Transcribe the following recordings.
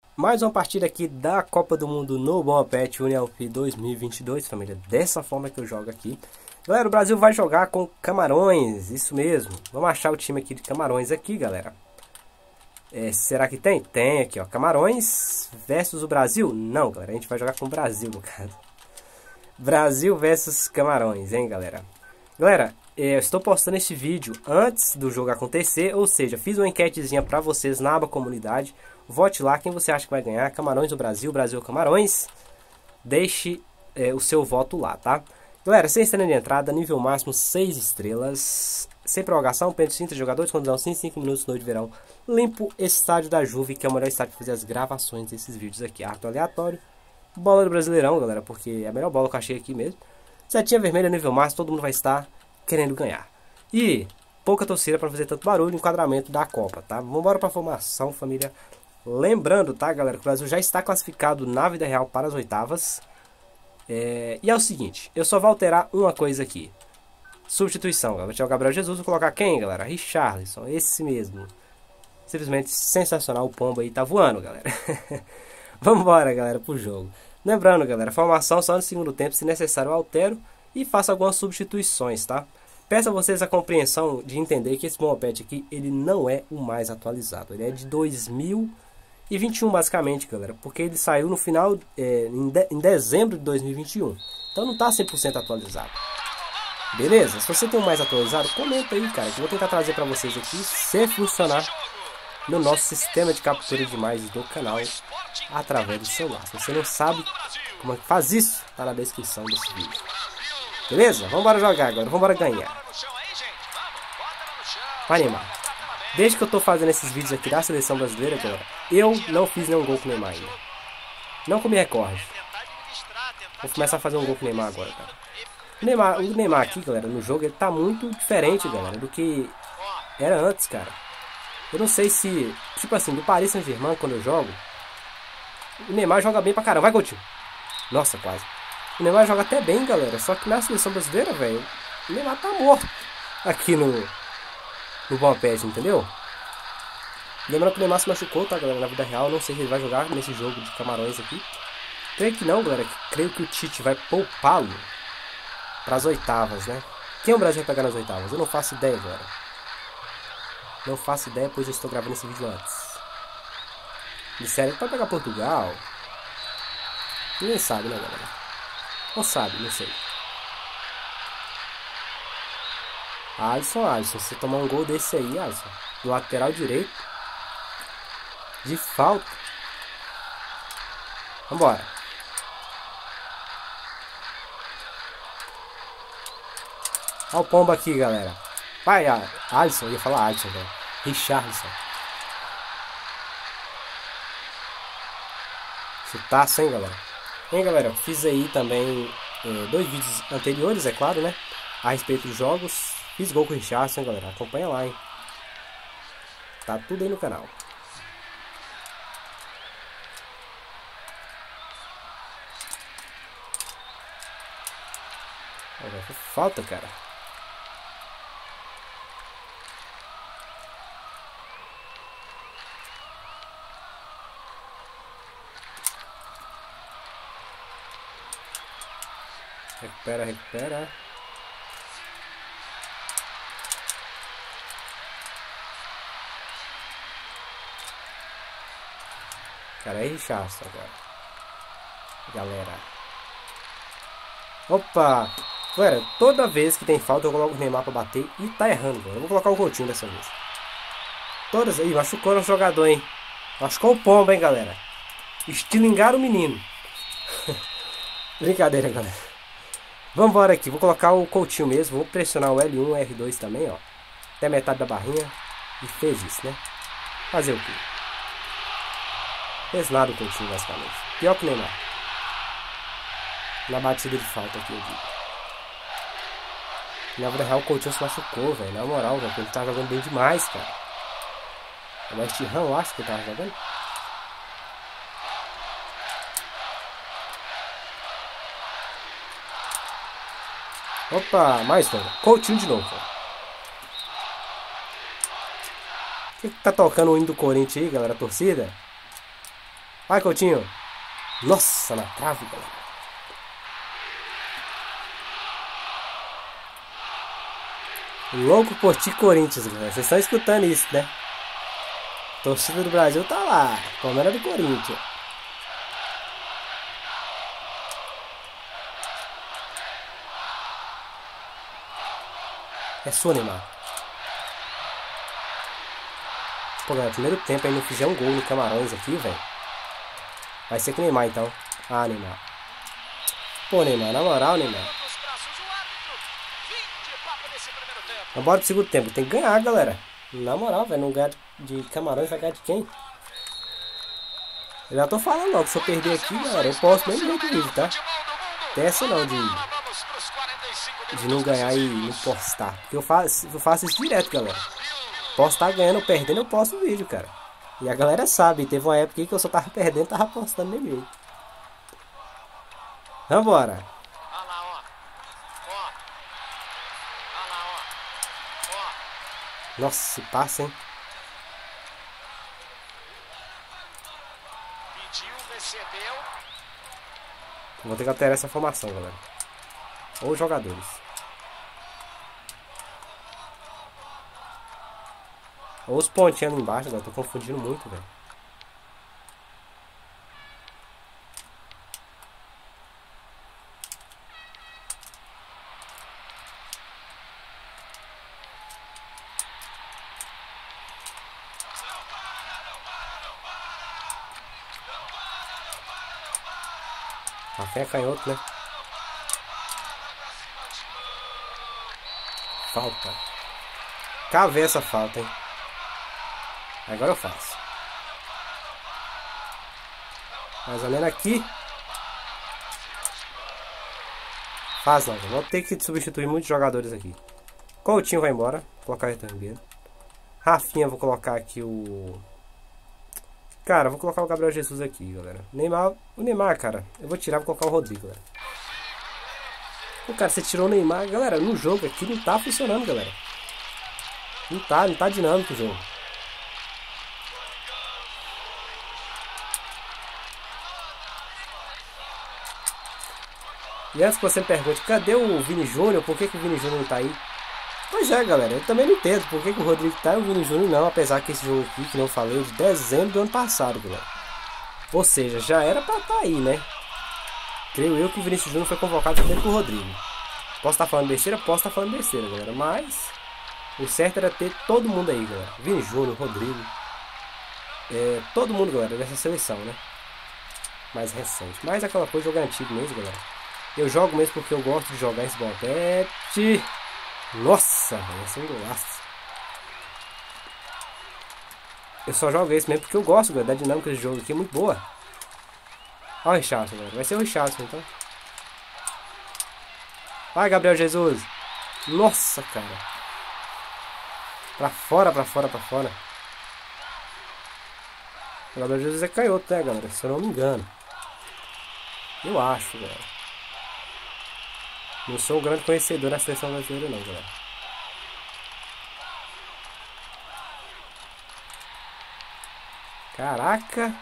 Mais uma partida aqui da Copa do Mundo no Bombapet UniLP 2022, família. Dessa forma que eu jogo aqui. Galera, o Brasil vai jogar com Camarões, isso mesmo. Vamos achar o time aqui de Camarões aqui, galera. Será que tem? Tem aqui, ó. Camarões versus o Brasil? Não, galera, a gente vai jogar com o Brasil, no caso. Brasil versus Camarões, hein, galera. Galera, eu estou postando este vídeo antes do jogo acontecer, ou seja, fiz uma enquetezinha para vocês na aba comunidade. Vote lá quem você acha que vai ganhar, Camarões ou Brasil, Brasil ou Camarões. Deixe o seu voto lá, tá? Galera, 6 estrelas de entrada, nível máximo 6 estrelas. Sem prorrogação, pênalti 30 jogadores, condição 5 minutos, noite de verão. Limpo estádio da Juve, que é o melhor estádio para fazer as gravações desses vídeos aqui. Árbitro aleatório. Bola do Brasileirão, galera, porque é a melhor bola que eu achei aqui mesmo. Setinha vermelha, nível máximo, todo mundo vai estar querendo ganhar. E pouca torcida para fazer tanto barulho, enquadramento da Copa, tá? Vamos embora para a formação, família. Lembrando, tá, galera, que o Brasil já está classificado na vida real para as oitavas. E é o seguinte, eu só vou alterar uma coisa aqui. Substituição, galera. Vou tirar o Gabriel Jesus, vou colocar quem, galera? Richarlison, esse mesmo. Simplesmente sensacional, o pombo aí tá voando, galera. Vamos embora, galera, pro jogo. Lembrando, galera, formação só no segundo tempo, se necessário eu altero e faço algumas substituições, tá? Peço a vocês a compreensão de entender que esse Bombapet aqui, ele não é o mais atualizado. Ele é de 2021, basicamente, galera. Porque ele saiu no final, em dezembro de 2021. Então não tá 100% atualizado. Beleza? Se você tem um mais atualizado, comenta aí, cara. Que eu vou tentar trazer pra vocês aqui, se funcionar no nosso sistema de captura de imagens do canal através do celular. Se você não sabe como é que faz isso, tá na descrição desse vídeo. Beleza? Vamos embora jogar agora, vamos embora ganhar. Vai, Neymar. Desde que eu tô fazendo esses vídeos aqui da seleção brasileira, galera, eu não fiz nenhum gol com o Neymar ainda. Não que me recorde. Vou começar a fazer um gol com o Neymar agora, cara. O Neymar aqui, galera, no jogo, ele tá muito diferente, galera, do que era antes, cara. Eu não sei se, tipo assim, do Paris Saint-Germain, quando eu jogo, o Neymar joga bem pra caramba. Vai, Coutinho. Nossa, quase. O Neymar joga até bem, galera. Só que na seleção brasileira, velho, o Neymar tá morto aqui no Bombapet, entendeu? Lembrando que o Neymar se machucou, tá, galera, na vida real. Não sei se ele vai jogar nesse jogo de Camarões aqui. Creio que não, galera. Creio que o Tite vai poupá-lo pras oitavas, né? Quem o Brasil vai pegar nas oitavas? Eu não faço ideia, galera. Não faço ideia, pois eu estou gravando esse vídeo antes. Disseram que pode pegar Portugal. Ninguém sabe, né, galera? Não sabe, não sei. Alisson, se você tomar um gol desse aí, Alisson, do lateral direito, de falta. Vambora. Olha o pombo aqui, galera. Vai, Alisson, eu ia falar Alisson, velho. Richarlison. Chutaço, hein, galera? Hein, galera? Fiz aí também 2 vídeos anteriores, é claro, né? A respeito dos jogos. Fiz gol com o Richarlison, hein, galera? Acompanha lá, hein? Tá tudo aí no canal. Falta, cara. Recupera. Cara, é Richarlison agora. Galera. Opa! Galera, toda vez que tem falta eu coloco o Neymar pra bater e tá errando, velho. Eu vou colocar o Coutinho dessa vez. Todas aí, machucou o jogador, hein? Machucou o pombo, hein, galera? Estilingaram o menino. Brincadeira, galera. Vamos embora aqui, vou colocar o Coutinho mesmo. Vou pressionar o L1 e R2 também, ó. Até metade da barrinha. E fez isso, né? Fazer o quê? Fez nada o Coutinho, basicamente. Pior que o Neymar. Na batida de falta aqui, eu digo. Na vida real, o Coutinho se machucou, velho. Na moral, velho. Ele tá jogando bem demais, cara. É o West Ham, eu acho que ele tava jogando. Opa, mais um. Coutinho de novo. O que tá tocando o hino do Corinthians aí, galera? A torcida? Vai, Coutinho. Nossa, na trave, galera. Louco por ti, Corinthians, galera. Vocês estão escutando isso, né? A torcida do Brasil tá lá. Palmeiras do Corinthians. É sua, Neymar. Pô, galera, primeiro tempo aí não fizer um gol no Camarões aqui, velho. Vai ser com o Neymar, então. Ah, Neymar. Pô, Neymar, na moral, Neymar. Vambora pro segundo tempo. Tem que ganhar, galera. Na moral, velho. Não ganhar de Camarões, vai ganhar de quem? Eu já tô falando logo. Se eu perder aqui, galera, eu posto mesmo jeito de vídeo, tá? Tem essa não de não ganhar e não postar. Porque eu faço isso direto, galera. Posso estar ganhando ou perdendo, eu posto o vídeo, cara. E a galera sabe. Teve uma época que eu só tava perdendo, tava postando nem vídeo. Vambora. Nossa, se passa, hein? Vou ter que alterar essa formação, galera. Ou jogadores. Ou os pontinhos ali embaixo, galera. Tô confundindo muito, velho. Café é canhoto, né? Falta. Cavei essa falta, hein? Agora eu faço. Mais ou menos aqui. Faz não. Vou ter que substituir muitos jogadores aqui. Coutinho vai embora. Vou colocar o Retangueiro. Rafinha, vou colocar aqui o... Cara, vou colocar o Gabriel Jesus aqui, galera. Neymar, o Neymar, cara, eu vou tirar, vou colocar o Rodrigo, galera. Pô, cara, você tirou o Neymar, galera, no jogo aqui não tá funcionando, galera. Não tá dinâmico o jogo. E antes que você me pergunte, cadê o Vini Júnior? Por que o Vini Júnior não tá aí? Pois é, galera, eu também não entendo por que o Rodrigo tá e o Vini Júnior não, apesar que esse jogo aqui, que não falei, é de dezembro do ano passado, galera. Ou seja, já era pra estar aí, né? Creio eu que o Vinícius Júnior foi convocado também com o Rodrigo. Posso estar falando besteira? Posso estar falando besteira, galera, mas o certo era ter todo mundo aí, galera. Vini Júnior, Rodrigo, todo mundo, galera, dessa seleção, né? Mais recente, mas aquela coisa, jogo antigo mesmo, galera. Eu jogo mesmo porque eu gosto de jogar esse bombete. Nossa, velho, esse é um golaço. Eu só jogo esse mesmo porque eu gosto, galera, da dinâmica desse jogo aqui, é muito boa. Olha o Richarlison, galera. Vai ser o Richarlison, então. Vai, Gabriel Jesus. Nossa, cara. Pra fora, pra fora, pra fora. O Gabriel Jesus é canhoto, né, galera? Se eu não me engano. Eu acho, galera. Não sou um grande conhecedor da seleção brasileira, não, galera. Caraca.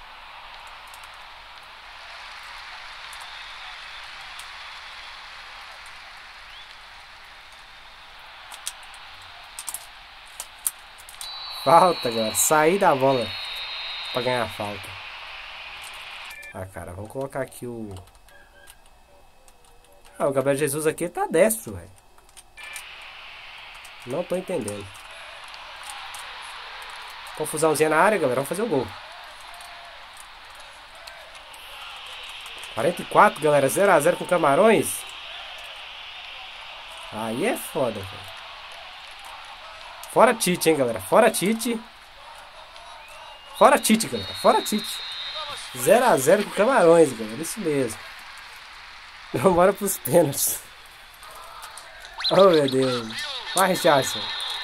Falta, galera. Sair da bola pra ganhar a falta. Ah, cara, vamos colocar aqui o... Ah, o Gabriel Jesus aqui tá destro, velho. Não tô entendendo. Confusãozinha na área, galera. Vamos fazer o gol. 44, galera. 0 a 0 com Camarões. Aí é foda, velho. Fora Tite, hein, galera. Fora Tite. Fora Tite, galera. Fora Tite. 0 a 0 com Camarões, galera. Isso mesmo. Vambora pros pênaltis. Oh, meu Deus. Vai, Richardson.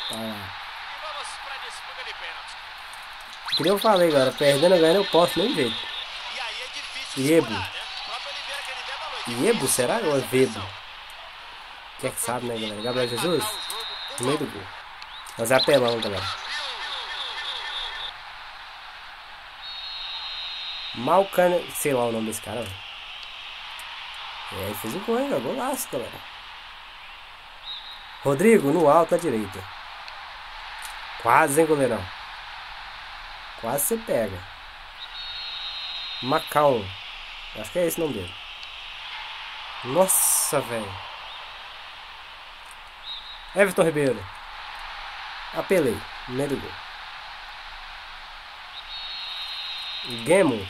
Que nem eu falei, galera. Perdendo, ganhando, eu posso, nem jeito. Iebo. Iebo, será? Ou é Vebo? Quem é que sabe, né, galera? Gabriel Jesus? No meio do gol. Mas é apelão, galera. Malcane... Sei lá o nome desse cara, velho. Ele fez o gol, hein, velho. Golaço, galera. Rodrigo, no alto à direita. Quase, hein, goleirão. Quase você pega. Macau. Acho que é esse o nome dele. Nossa, velho. Everton Ribeiro. Apelei. Primeiro gol. Gemo.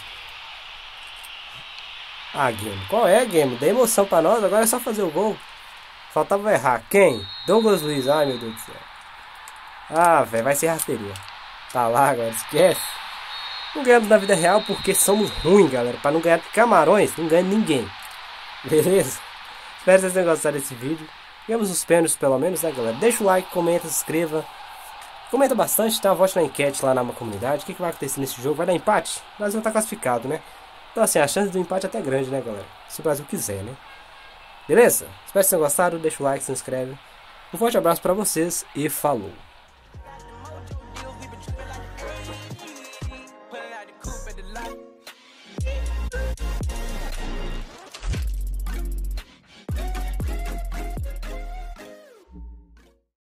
Ah, Gemo. Qual é, Gemo? Dê emoção pra nós. Agora é só fazer o gol. Faltava errar. Quem? Douglas Luiz. Ai, meu Deus do céu. Ah, velho. Vai ser rasteria. Tá lá agora. Esquece. Não ganhamos na vida real porque somos ruins, galera. Pra não ganhar de Camarões, não ganha ninguém. Beleza? Espero que vocês tenham gostado desse vídeo. Ganhamos os pênaltis pelo menos, né, galera? Deixa o like, comenta, se inscreva. Comenta bastante, tá? Vote na enquete lá na comunidade. O que vai acontecer nesse jogo? Vai dar empate? O Brasil tá classificado, né? Então assim, a chance do empate é até grande, né, galera? Se o Brasil quiser, né? Beleza? Espero que vocês tenham gostado. Deixa o like, se inscreve. Um forte abraço pra vocês e falou!